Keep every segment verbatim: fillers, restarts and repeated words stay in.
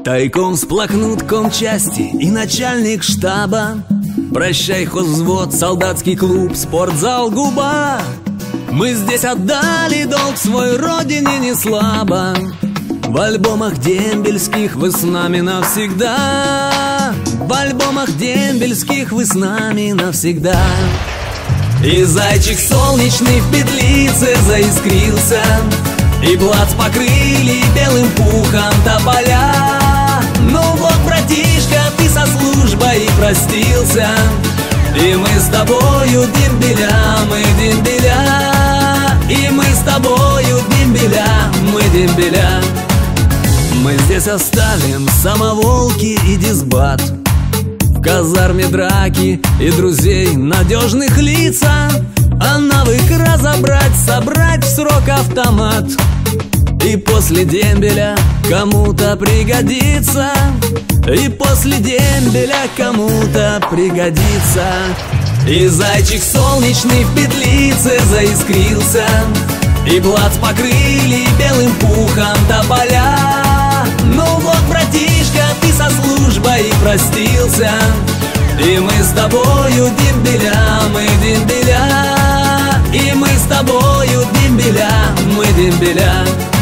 Тайком сплакнут комчасти и начальник штаба. Прощай, хозвзвод, солдатский клуб, спортзал, губа. Мы здесь отдали долг свой родине не слабо. В альбомах дембельских вы с нами навсегда. В альбомах дембельских вы с нами навсегда. И зайчик солнечный в петлице заискрился, и плац покрыли белым пухом тополя. Ну вот, братишка, ты со службой простился, и мы с тобою дембеля, мы дембеля. И мы с тобою дембеля, мы дембеля. Мы здесь оставим самоволки и дисбат, в казарме драки и друзей надежных лица. А навык разобрать, собрать в срок автомат и после дембеля кому-то пригодится. И после дембеля кому-то пригодится. И зайчик солнечный в петлице заискрился, и плац покрыли белым пухом тополя. Ну вот, братишка, ты со службой простился, и мы с тобою дембеля, мы дембеля. И мы с тобою дембеля, мы дембеля.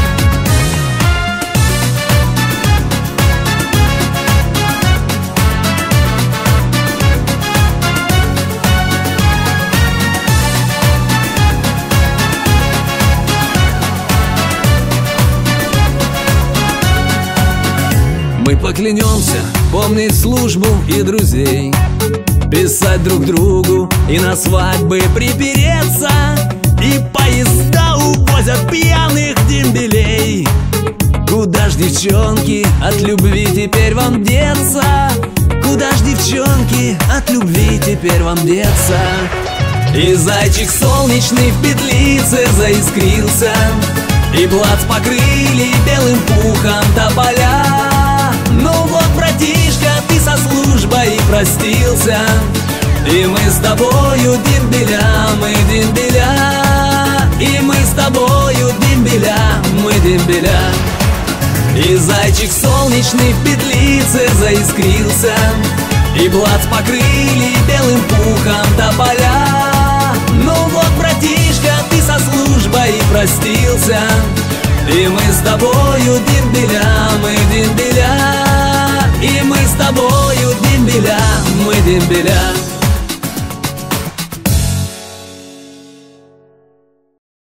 Мы поклянемся помнить службу и друзей, писать друг другу и на свадьбы припереться. И поезда увозят пьяных дембелей. Куда ж, девчонки, от любви теперь вам деться? Куда ж, девчонки, от любви теперь вам деться? И зайчик солнечный в петлице заискрился, и плац покрыли белым пухом тополя. Ну вот, братишка, ты со службой простился, и мы с тобою дембеля, мы дембеля. И мы с тобою дембеля, мы дембеля. И зайчик солнечный в петлице заискрился, и плац покрыли белым пухом тополя. Ну вот, братишка, ты со службой простился, и мы с тобою дембеля, мы дембеля. И мы с тобою дембеля, мы дембеля.